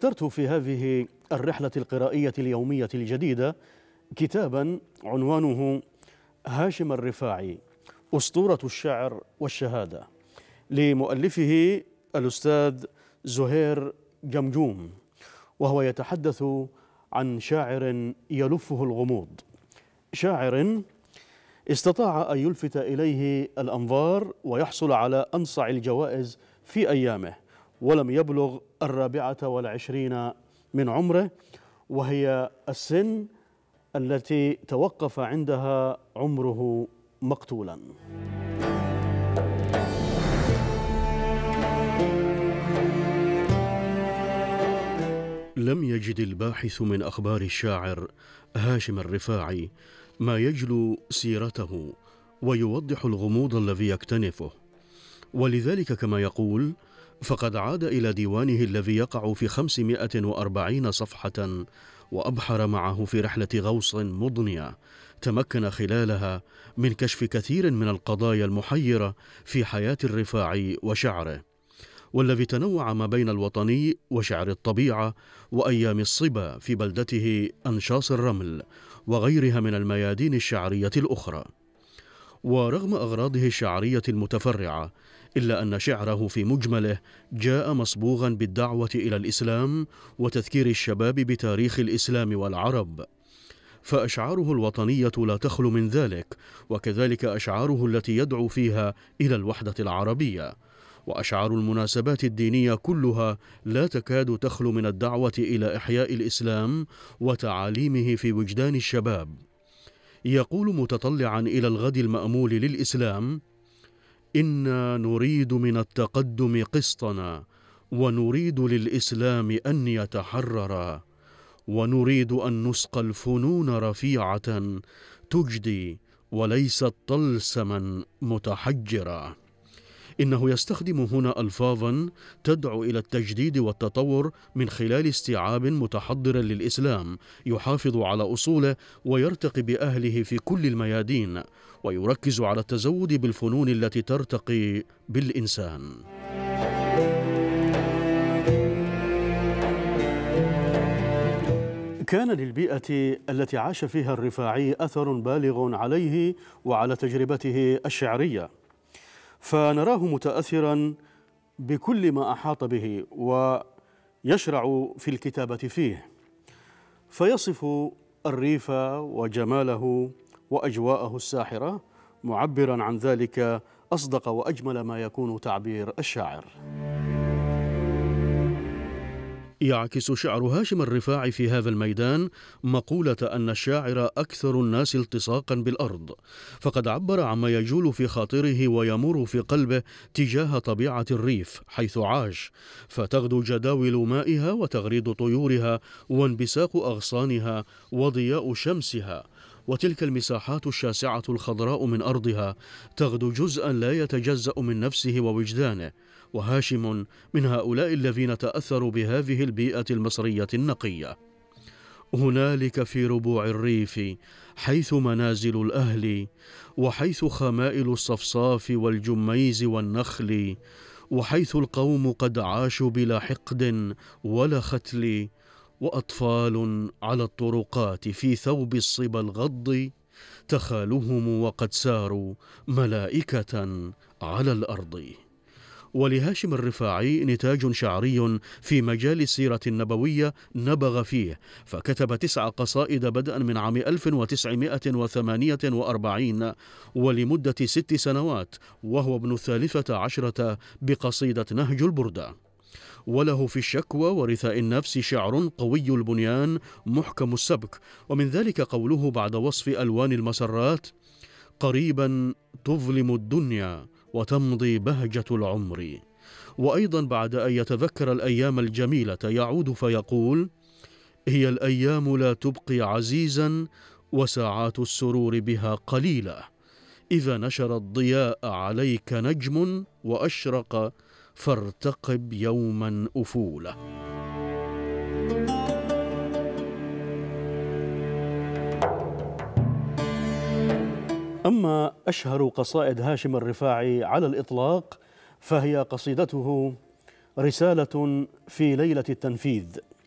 اخترت في هذه الرحلة القرائية اليومية الجديدة كتابا عنوانه هاشم الرفاعي أسطورة الشعر والشهادة، لمؤلفه الأستاذ زهير جمجوم، وهو يتحدث عن شاعر يلفه الغموض، شاعر استطاع أن يلفت إليه الأنظار ويحصل على أنصع الجوائز في أيامه، ولم يبلغ 24 من عمره، وهي السن التي توقف عندها عمره مقتولا. لم يجد الباحث من أخبار الشاعر هاشم الرفاعي ما يجلو سيرته ويوضح الغموض الذي يكتنفه، ولذلك كما يقول فقد عاد إلى ديوانه الذي يقع في 540 صفحة وأبحر معه في رحلة غوص مضنية تمكن خلالها من كشف كثير من القضايا المحيرة في حياة الرفاعي وشعره، والذي تنوع ما بين الوطني وشعر الطبيعة وأيام الصبا في بلدته أنشاص الرمل وغيرها من الميادين الشعرية الأخرى. ورغم أغراضه الشعرية المتفرعة إلا أن شعره في مجمله جاء مصبوغا بالدعوة إلى الإسلام وتذكير الشباب بتاريخ الإسلام والعرب، فأشعاره الوطنية لا تخلو من ذلك، وكذلك أشعاره التي يدعو فيها إلى الوحدة العربية، وأشعار المناسبات الدينية كلها لا تكاد تخلو من الدعوة إلى إحياء الإسلام وتعاليمه في وجدان الشباب. يقول متطلعا إلى الغد المأمول للإسلام: إنا نريد من التقدم قسطنا، ونريد للإسلام أن يتحرر، ونريد أن نسقى الفنون رفيعة تجدي وليست طلسما متحجرا. إنه يستخدم هنا ألفاظا تدعو إلى التجديد والتطور من خلال استيعاب متحضر للإسلام يحافظ على أصوله ويرتقي بأهله في كل الميادين، ويركز على التزود بالفنون التي ترتقي بالإنسان. كان للبيئة التي عاش فيها الرفاعي أثر بالغ عليه وعلى تجربته الشعرية، فنراه متأثرا بكل ما أحاط به ويشرع في الكتابة فيه، فيصف الريف وجماله وأجواءه الساحرة، معبرا عن ذلك أصدق وأجمل ما يكون تعبير الشاعر. يعكس شعر هاشم الرفاعي في هذا الميدان مقولة أن الشاعر أكثر الناس التصاقا بالأرض، فقد عبر عما يجول في خاطره ويمر في قلبه تجاه طبيعة الريف حيث عاش، فتغدو جداول مائها وتغريد طيورها وانبساق أغصانها وضياء شمسها، وتلك المساحات الشاسعة الخضراء من أرضها تغدو جزءا لا يتجزأ من نفسه ووجدانه، وهاشم من هؤلاء الذين تأثروا بهذه البيئة المصرية النقية. هنالك في ربوع الريف حيث منازل الأهل، وحيث خمائل الصفصاف والجميز والنخل، وحيث القوم قد عاشوا بلا حقد ولا ختل، وأطفال على الطرقات في ثوب الصبا الغض، تخالهم وقد ساروا ملائكة على الأرض. ولهاشم الرفاعي نتاج شعري في مجال السيرة النبوية نبغ فيه، فكتب 9 قصائد بدءا من عام 1948 ولمدة 6 سنوات، وهو ابن 13 بقصيدة نهج البردة. وله في الشكوى ورثاء النفس شعر قوي البنيان محكم السبك، ومن ذلك قوله بعد وصف ألوان المسرات: قريبا تظلم الدنيا وتمضي بهجة العمر. وأيضا بعد أن يتذكر الأيام الجميلة يعود فيقول: هي الأيام لا تبقي عزيزا، وساعات السرور بها قليلة، إذا نشر الضياء عليك نجم وأشرق، فارتقب يوما أفوله. أما أشهر قصائد هاشم الرفاعي على الإطلاق فهي قصيدته رسالة في ليلة التنفيذ،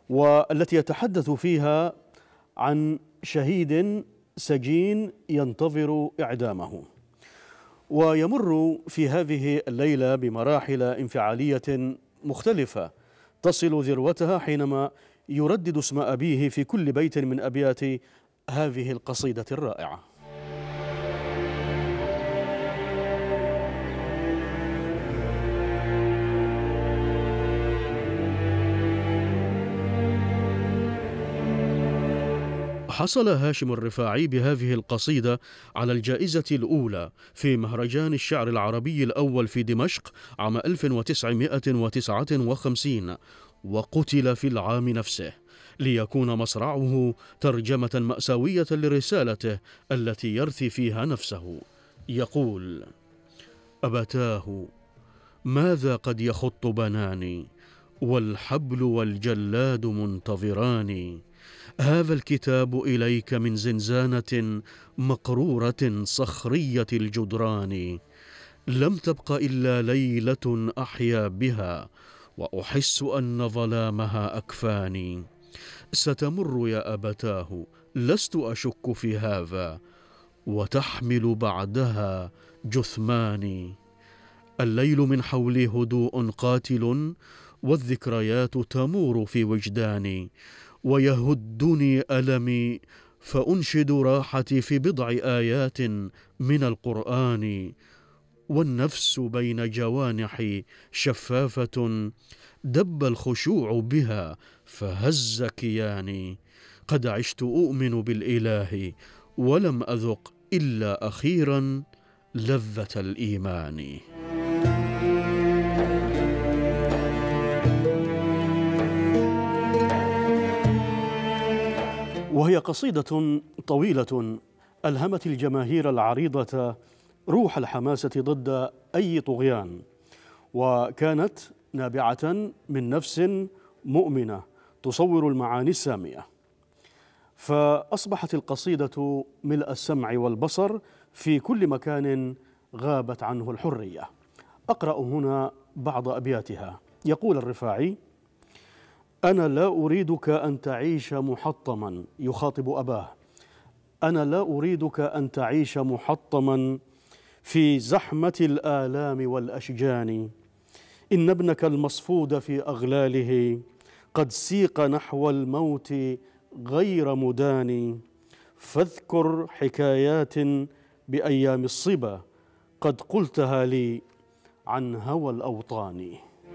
والتي يتحدث فيها عن شهيد سجين ينتظر إعدامه. ويمر في هذه الليلة بمراحل انفعالية مختلفة تصل ذروتها حينما يردد اسم أبيه في كل بيت من أبيات هذه القصيدة الرائعة. حصل هاشم الرفاعي بهذه القصيدة على الجائزة الأولى في مهرجان الشعر العربي الأول في دمشق عام 1959، وقتل في العام نفسه، ليكون مصرعه ترجمة مأساوية لرسالته التي يرثي فيها نفسه. يقول: أبتاه ماذا قد يخط بناني، والحبل والجلاد منتظران، هذا الكتاب إليك من زنزانة مقرورة صخرية الجدران، لم تبق إلا ليلة أحيا بها، وأحس أن ظلامها أكفاني، ستمر يا أبتاه لست أشك في هذا، وتحمل بعدها جثماني، الليل من حولي هدوء قاتل، والذكريات تمور في وجداني، ويهدني ألمي فأنشد راحتي في بضع آيات من القرآن، والنفس بين جوانحي شفافة، دب الخشوع بها فهز كياني، قد عشت أؤمن بالإله ولم أذق إلا أخيرا لذة الإيمان. وهي قصيدة طويلة ألهمت الجماهير العريضة روح الحماسة ضد أي طغيان، وكانت نابعة من نفس مؤمنة تصور المعاني السامية، فأصبحت القصيدة ملء السمع والبصر في كل مكان غابت عنه الحرية. أقرأ هنا بعض أبياتها. يقول الرفاعي: أنا لا أريدك أن تعيش محطما، يخاطب أباه، أنا لا أريدك أن تعيش محطما في زحمة الآلام والأشجان، إن ابنك المصفود في أغلاله قد سيق نحو الموت غير مدان، فاذكر حكايات بأيام الصبا قد قلتها لي عن هوى الأوطان.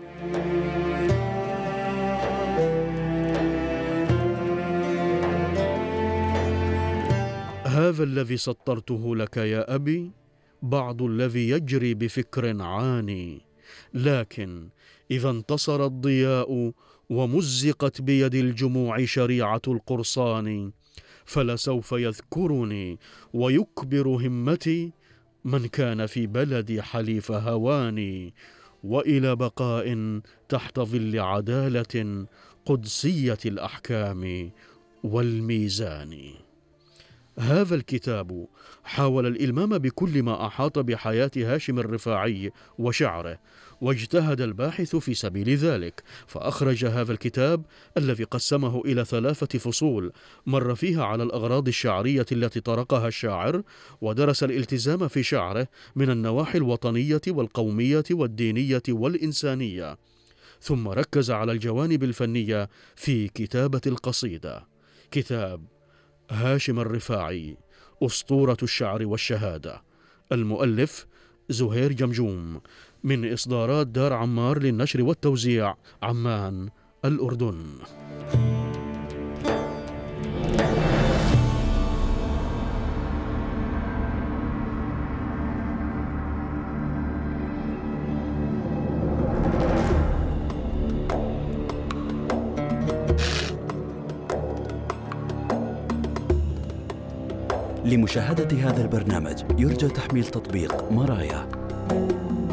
هذا الذي سطرته لك يا أبي بعض الذي يجري بفكر عاني، لكن إذا انتصر الضياء ومزقت بيد الجموع شريعة القرصان، فلسوف يذكرني ويكبر همتي من كان في بلدي حليف هواني، وإلى بقاء تحت ظل عدالة قدسية الأحكام والميزان. هذا الكتاب حاول الإلمام بكل ما أحاط بحياة هاشم الرفاعي وشعره، واجتهد الباحث في سبيل ذلك، فأخرج هذا الكتاب الذي قسمه إلى 3 فصول مر فيها على الأغراض الشعرية التي طرقها الشاعر، ودرس الالتزام في شعره من النواحي الوطنية والقومية والدينية والإنسانية، ثم ركز على الجوانب الفنية في كتابة القصيدة. كتاب هاشم الرفاعي أسطورة الشعر والشهادة، المؤلف زهير جمجوم، من إصدارات دار عمار للنشر والتوزيع، عمان، الأردن. لمشاهدة هذا البرنامج يرجى تحميل تطبيق مرايا.